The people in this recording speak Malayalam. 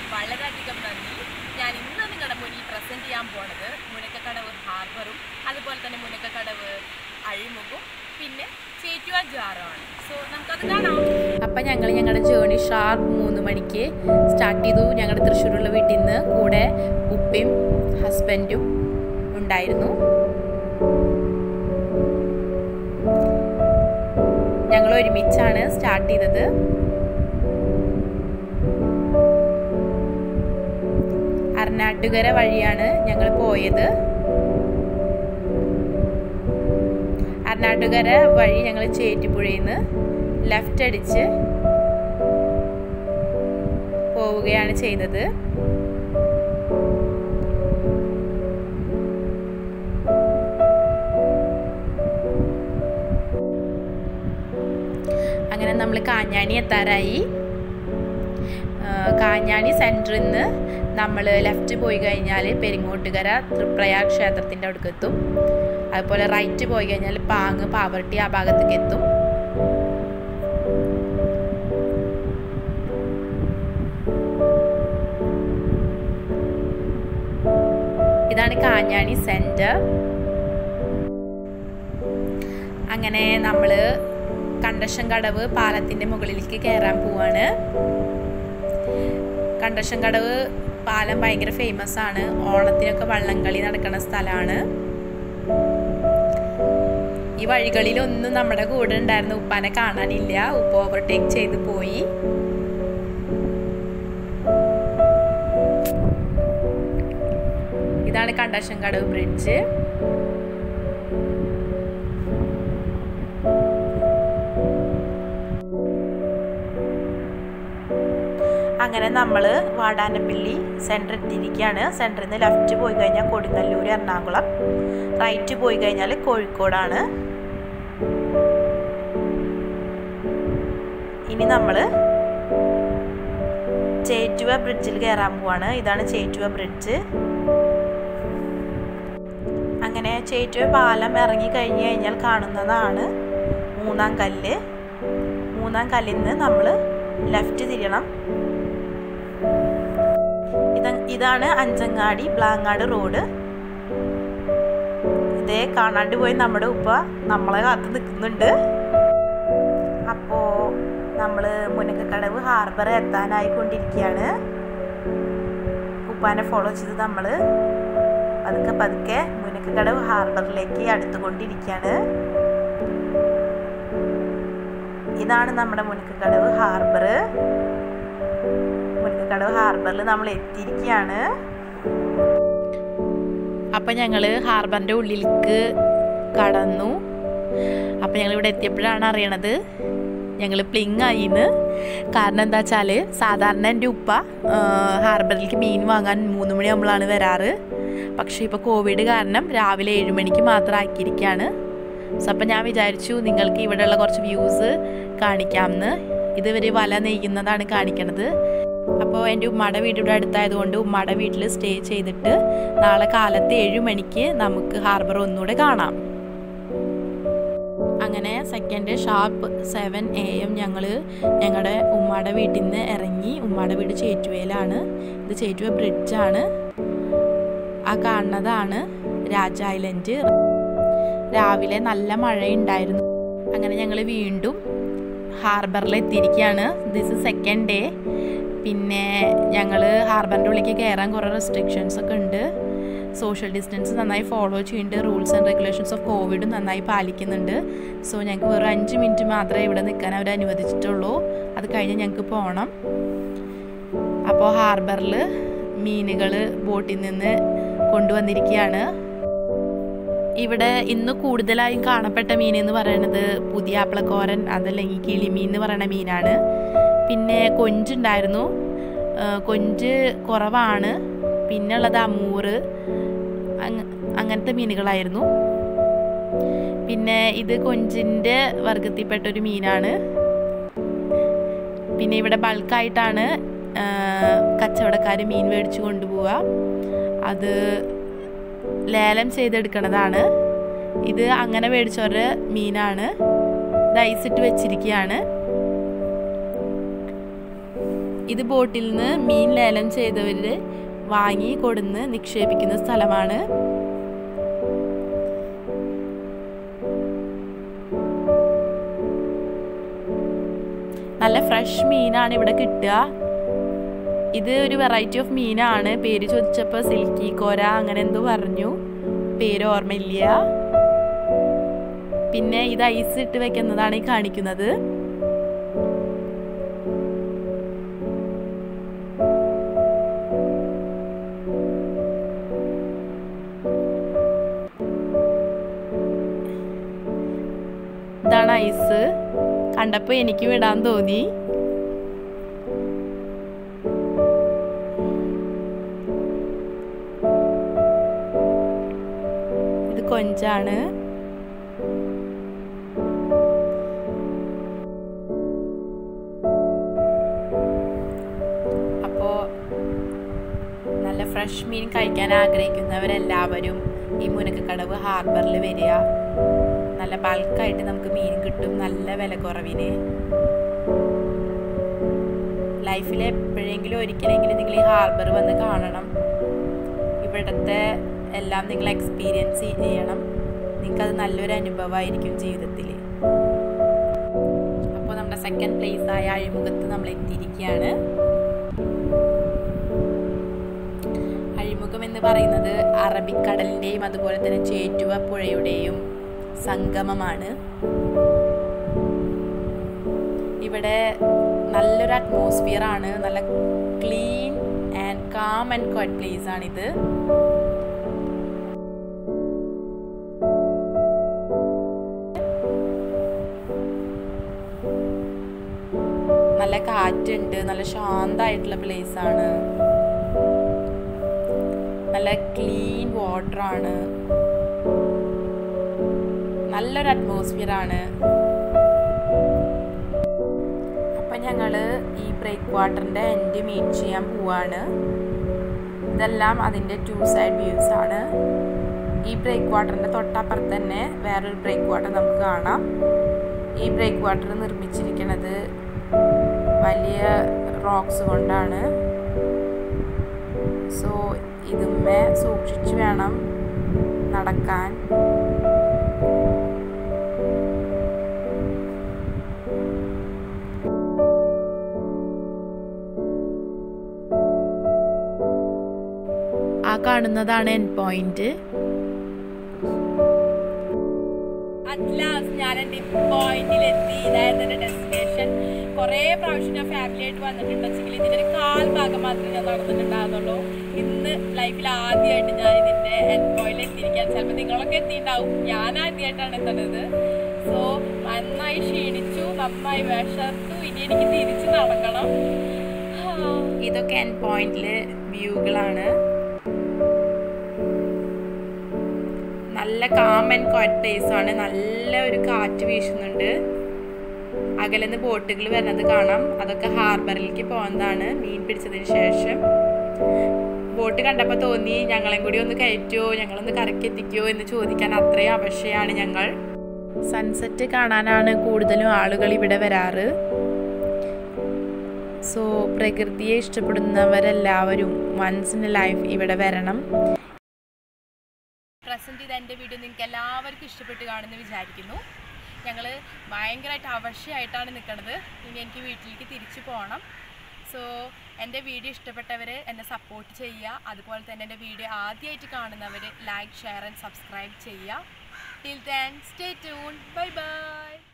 വളരെയധികം നന്ദി. ഞാൻ ഇന്ന് നിങ്ങളുടെ മുന്നിൽ പ്രസന്റ് ചെയ്യാൻ പോണത് മുനക്കക്കടവ് ഹാർബറും അതുപോലെ തന്നെ മുനക്കക്കടവ് അഴിമുഖവും പിന്നെ ചേറ്റുവ ജാറുമാണ്. സോ നമുക്കത് കാണാം. അപ്പം ഞങ്ങളുടെ ജേർണി ഷാർപ്പ് 3 മണിക്ക് സ്റ്റാർട്ട് ചെയ്തു. ഞങ്ങളുടെ തൃശ്ശൂരുള്ള വീട്ടിൽ നിന്ന് കൂടെ ഉപ്പയും ഹസ്ബൻഡും ഉണ്ടായിരുന്നു. ഞങ്ങൾ ഒരുമിച്ചാണ് സ്റ്റാർട്ട് ചെയ്തത്. അർണാട്ടുകര വഴിയാണ് ഞങ്ങൾ പോയത്. അർണാട്ടുകര വഴി ഞങ്ങൾ ചേറ്റുപുഴയിൽ നിന്ന് ലെഫ്റ്റ് അടിച്ച് പോവുകയാണ് ചെയ്തത്. അങ്ങനെ നമ്മൾ കാഞ്ഞാണി എത്താറായി. കാഞ്ഞാണി സെൻറ്ററിൽ നിന്ന് നമ്മൾ ലെഫ്റ്റ് പോയി കഴിഞ്ഞാൽ പെരിങ്ങോട്ടുകര തൃപ്രയാഗ് ക്ഷേത്രത്തിൻ്റെ അവിടേക്ക് എത്തും. അതുപോലെ റൈറ്റ് പോയി കഴിഞ്ഞാൽ പാങ്ങ് പാവർട്ടി ആ ഭാഗത്തേക്ക് എത്തും. ഇതാണ് കാഞ്ഞാണി സെൻറ്റർ. അങ്ങനെ നമ്മൾ കണ്ടശൻകടവ് പാലത്തിൻ്റെ മുകളിലേക്ക് കയറാൻ പോവാണ്. കണ്ടശൻകടവ് പാലം ഭയങ്കര ഫേമസ് ആണ്. ഓണത്തിനൊക്കെ വള്ളംകളി നടക്കുന്ന സ്ഥലമാണ്. ഈ വഴികളിലൊന്നും നമ്മുടെ കൂടെ ഉണ്ടായിരുന്ന ഉപ്പാനെ കാണാനില്ല. ഉപ്പ ഓവർടേക്ക് ചെയ്ത് പോയി. ഇതാണ് കണ്ടശൻകടവ് ബ്രിഡ്ജ്. അങ്ങനെ നമ്മൾ വാടാനപ്പള്ളി സെൻറ്റർ എത്തിയിരിക്കുകയാണ്. സെൻറ്ററിൽ നിന്ന് ലെഫ്റ്റ് പോയി കഴിഞ്ഞാൽ കൊടുങ്ങല്ലൂർ എറണാകുളം, റൈറ്റ് പോയി കഴിഞ്ഞാൽ കോഴിക്കോടാണ്. ഇനി നമ്മൾ ചേറ്റുവ ബ്രിഡ്ജിൽ കയറാൻ പോവാണ്. ഇതാണ് ചേറ്റുവ ബ്രിഡ്ജ്. അങ്ങനെ ചേറ്റുവ പാലം ഇറങ്ങി കഴിഞ്ഞ് കഴിഞ്ഞാൽ കാണുന്നതാണ് 3-ാം കല്ല്. 3-ാം കല്ലിൽ നിന്ന് നമ്മൾ ലെഫ്റ്റ് തിരിയണം. ഇതാണ് അഞ്ചങ്ങാടി ബ്ലാങ്ങാട് റോഡ്. ഇതേ കാണാണ്ട് പോയി നമ്മുടെ ഉപ്പ നമ്മളെ കാത്ത് നിൽക്കുന്നുണ്ട്. അപ്പോൾ നമ്മൾ മുനക്കക്കടവ് ഹാർബർ എത്താനായിക്കൊണ്ടിരിക്കുകയാണ്. ഉപ്പാനെ ഫോളോ ചെയ്ത് നമ്മൾ പതുക്കെ മുനക്കക്കടവ് ഹാർബറിലേക്ക് അടുത്തുകൊണ്ടിരിക്കുകയാണ്. ഇതാണ് നമ്മുടെ മുനക്കക്കടവ് ഹാർബർ. മുനക്കക്കടവ് ഹാർബറിൽ നമ്മൾ എത്തിയിരിക്കുകയാണ്. അപ്പം ഞങ്ങൾ ഹാർബറിൻ്റെ ഉള്ളിലേക്ക് കടന്നു. അപ്പം ഞങ്ങളിവിടെ എത്തിയപ്പോഴാണ് അറിയണത് ഞങ്ങൾ പ്ലിങ് ആയിന്ന്. കാരണം എന്താ വെച്ചാൽ സാധാരണ എൻ്റെ ഉപ്പ ഹാർബറിലേക്ക് മീൻ വാങ്ങാൻ 3 മണിയാകുമ്പോഴാണ് വരാറ്. പക്ഷേ ഇപ്പോൾ കോവിഡ് കാരണം രാവിലെ 7 മണിക്ക് മാത്രം ആക്കിയിരിക്കുകയാണ്. സോ അപ്പം ഞാൻ വിചാരിച്ചു നിങ്ങൾക്ക് ഇവിടെയുള്ള കുറച്ച് വ്യൂസ് കാണിക്കാമെന്ന്. ഇതുവർ വല നെയ്യുന്നതാണ് കാണിക്കണത്. അപ്പോൾ എൻ്റെ ഉമ്മയുടെ വീട് ഇവിടെ അടുത്തായതുകൊണ്ട് ഉമ്മയുടെ വീട്ടിൽ സ്റ്റേ ചെയ്തിട്ട് നാളെ കാലത്ത് 7 മണിക്ക് നമുക്ക് ഹാർബർ ഒന്നുകൂടെ കാണാം. അങ്ങനെ സെക്കൻഡ് ഷാർപ്പ് 7 AM ഞങ്ങൾ ഞങ്ങളുടെ ഉമ്മയുടെ വീട്ടിൽ നിന്ന് ഇറങ്ങി. ഉമ്മയുടെ വീട് ചേറ്റുവയിലാണ്. ഇത് ചേറ്റുവ ബ്രിഡ്ജാണ്. ആ കാണുന്നതാണ് രാജ ഐലൻഡ്. രാവിലെ നല്ല മഴയുണ്ടായിരുന്നു. അങ്ങനെ ഞങ്ങൾ വീണ്ടും ഹാർബറിൽ എത്തിയിരിക്കുകയാണ്. This is second day. പിന്നെ ഞങ്ങൾ ഹാർബറിൻ്റെ ഉള്ളിലേക്ക് കയറാൻ കുറേ റെസ്ട്രിക്ഷൻസ് ഒക്കെ ഉണ്ട്. സോഷ്യൽ ഡിസ്റ്റൻസ് നന്നായി ഫോളോ ചെയ്യുന്നുണ്ട്. റൂൾസ് ആൻഡ് റെഗുലേഷൻസ് ഓഫ് കോവിഡും നന്നായി പാലിക്കുന്നുണ്ട്. സോ ഞങ്ങൾക്ക് വെറും 5 മിനിറ്റ് മാത്രമേ ഇവിടെ നിൽക്കാൻ അവർ അനുവദിച്ചിട്ടുള്ളൂ. അത് കഴിഞ്ഞ് ഞങ്ങൾക്ക് പോകണം. അപ്പോൾ ഹാർബറിൽ മീനുകൾ ബോട്ടിൽ നിന്ന് കൊണ്ടുവന്നിരിക്കുകയാണ്. ഇവിടെ ഇന്ന് കൂടുതലായും കാണപ്പെട്ട മീൻ എന്ന് പറയുന്നത് പുതിയാപ്പിളക്കോരൻ അതല്ലെങ്കിൽ കിളിമീൻ എന്ന് പറയുന്ന മീനാണ്. പിന്നെ കൊഞ്ചുണ്ടായിരുന്നു. കൊഞ്ച് കുറവാണ്. പിന്നെ ഉള്ളത് അമൂറ് അങ്ങനത്തെ മീനുകളായിരുന്നു. പിന്നെ ഇത് കൊഞ്ചിൻ്റെ വർഗത്തിൽപ്പെട്ടൊരു മീനാണ്. പിന്നെ ഇവിടെ ബൾക്കായിട്ടാണ് കച്ചവടക്കാർ മീൻ മേടിച്ചു കൊണ്ടുപോവുക. അത് ലേലം ചെയ്തെടുക്കണതാണ്. ഇത് അങ്ങനെ മേടിച്ചവരുടെ മീനാണ്. ഇത് ഐസിട്ട് വെച്ചിരിക്കുകയാണ്. ഇത് ബോട്ടിൽ നിന്ന് മീൻ ലേലം ചെയ്തവർ വാങ്ങി കൊടുന്ന് നിക്ഷേപിക്കുന്ന സ്ഥലമാണ്. നല്ല ഫ്രഷ് മീനാണ് ഇവിടെ കിട്ടുക. ഇത് ഒരു വെറൈറ്റി ഓഫ് മീനാണ്. പേര് ചോദിച്ചപ്പോൾ സിൽക്കി കോര അങ്ങനെ എന്തോ പറഞ്ഞു, പേര് ഓർമ്മയില്ല. പിന്നെ ഇത് ഐസ് ഇട്ട് വെക്കുന്നതാണ് ഈ കാണിക്കുന്നത്. ഇതാണ് ഐസ്. കണ്ടപ്പോൾ എനിക്ക് വിടാൻ തോന്നി. ഇത് കൊഞ്ചാണ്. അപ്പോൾ നല്ല ഫ്രഷ് മീൻ കഴിക്കാൻ ആഗ്രഹിക്കുന്നവരെല്ലാവരും ഈ മുനക്കക്കടവ് ഹാർബറിൽ വരിക. നല്ല ബൾക്കായിട്ട് നമുക്ക് മീൻ കിട്ടും, നല്ല വില കുറവിന്. ലൈഫിൽ എപ്പോഴെങ്കിലും ഒരിക്കലെങ്കിലും നിങ്ങൾ ഈ ഹാർബർ വന്ന് കാണണം. ഇവിടുത്തെ എല്ലാം നിങ്ങൾ എക്സ്പീരിയൻസ് ചെയ്യണം. നിങ്ങൾക്കത് നല്ലൊരു അനുഭവമായിരിക്കും ജീവിതത്തിൽ. അപ്പോൾ നമ്മുടെ സെക്കൻഡ് പ്ലേസ് ആയ അഴിമുഖത്ത് നമ്മൾ എത്തിയിരിക്കുകയാണ്. അഴിമുഖം എന്ന് പറയുന്നത് അറബിക്കടലിൻ്റെയും അതുപോലെ തന്നെ ചേറ്റുവ പുഴയുടെയും സംഗമമാണ്. ഇവിടെ നല്ലൊരു അറ്റ്മോസ്ഫിയർ ആണ്. നല്ല clean and calm and quiet place ആണിത്. നല്ല കാറ്റുണ്ട്, നല്ല ശാന്തമായിട്ടുള്ള പ്ലേസ് ആണ്. നല്ല ക്ലീൻ വാട്ടർ ആണ്, നല്ലൊരു അറ്റ്മോസ്ഫിയർ ആണ്. അപ്പം ഞങ്ങൾ ഈ ബ്രേക്ക് വാട്ടറിൻ്റെ എൻഡ് മീറ്റ് ചെയ്യാൻ പോവാണ്. ഇതെല്ലാം അതിൻ്റെ 2 സൈഡ് വ്യൂസ് ആണ്. ഈ ബ്രേക്ക് വാട്ടറിൻ്റെ തൊട്ടപ്പുറത്ത് തന്നെ വേറൊരു ബ്രേക്ക് വാട്ടർ നമുക്ക് കാണാം. ഈ ബ്രേക്ക് വാട്ടർ നിർമ്മിച്ചിരിക്കുന്നത് വലിയ റോക്സ് കൊണ്ടാണ്. സോ ഇതുമ്മേ സൂക്ഷിച്ച് വേണം നടക്കാൻ. ആ കാണുന്നതാണ് എൻഡ് പോയിന്റ്. ഞാൻ എൻ്റെ പോയിന്റിലെത്തി. ഇതായിരുന്നു എൻ്റെ ഡെസ്റ്റിനേഷൻ. കുറേ പ്രാവശ്യം ഞാൻ ഫാമിലി ആയിട്ട് വന്നിട്ടുണ്ടെങ്കിൽ ഇതിൻ്റെ ഒരു കാൽ ഭാഗം മാത്രമേ ഞാൻ നടന്നിട്ടുണ്ടാകുന്നുള്ളൂ. ഇന്ന് ലൈഫിൽ ആദ്യമായിട്ട് ഞാൻ ഇതിൻ്റെ എൻഡ് പോയിന്റിൽ എത്തിയിരിക്കാൻ. ചിലപ്പോൾ നിങ്ങളൊക്കെ എത്തിയിട്ടുണ്ടാവും, ഞാൻ ആദ്യമായിട്ടാണ് എത്തുന്നത്. സോ നന്നായി ക്ഷീണിച്ചു, നന്നായി വിശർത്തു. ഇനി എനിക്ക് തിരിച്ച് നടക്കണം. ഇതൊക്കെ എൻഡ് പോയിന്റിലെ വ്യൂകളാണ്. നല്ല കാം ആൻഡ് ക്വയറ്റ് പ്ലേസ് ആണ്. നല്ല ഒരു കാറ്റ് വീശുന്നുണ്ട്. അകലെന്ന് ബോട്ടുകൾ വരുന്നത് കാണാം. അതൊക്കെ ഹാർബറിലേക്ക് പോകുന്നതാണ് മീൻ പിടിച്ചതിന് ശേഷം. ബോട്ട് കണ്ടപ്പോൾ തോന്നി ഞങ്ങളെയും കൂടി ഒന്ന് കയറ്റുമോ, ഞങ്ങളൊന്ന് കരക്കെത്തിക്കുമോ എന്ന് ചോദിക്കാൻ. അത്രയും ആവശ്യമാണ് ഞങ്ങൾ. സൺസെറ്റ് കാണാനാണ് കൂടുതലും ആളുകൾ ഇവിടെ വരാറ്. സോ പ്രകൃതിയെ ഇഷ്ടപ്പെടുന്നവരെല്ലാവരും വൺസ് ഇൻ എ ലൈഫ് ഇവിടെ വരണം. പ്രസൻറ്റ് ചെയ്ത എൻ്റെ വീഡിയോ നിങ്ങൾക്ക് എല്ലാവർക്കും ഇഷ്ടപ്പെട്ട് കാണുമെന്ന് വിചാരിക്കുന്നു. ഞങ്ങൾ ഭയങ്കരമായിട്ട് അവശ്യമായിട്ടാണ് നിൽക്കുന്നത്. ഇനി എനിക്ക് വീട്ടിലേക്ക് തിരിച്ചു പോകണം. സോ എൻ്റെ വീഡിയോ ഇഷ്ടപ്പെട്ടവർ എന്നെ സപ്പോർട്ട് ചെയ്യുക. അതുപോലെ തന്നെ എൻ്റെ വീഡിയോ ആദ്യമായിട്ട് കാണുന്നവർ ലൈക്ക്, ഷെയർ ആൻഡ് സബ്സ്ക്രൈബ് ചെയ്യുക. Till then stay tuned. Bye by.